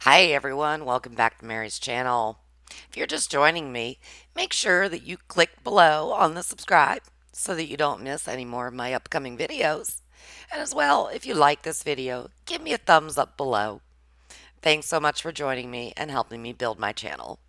Hi everyone, welcome back to Mary's channel. If you're just joining me, make sure that you click below on the subscribe so that you don't miss any more of my upcoming videos. And as well, if you like this video, give me a thumbs up below. Thanks so much for joining me and helping me build my channel.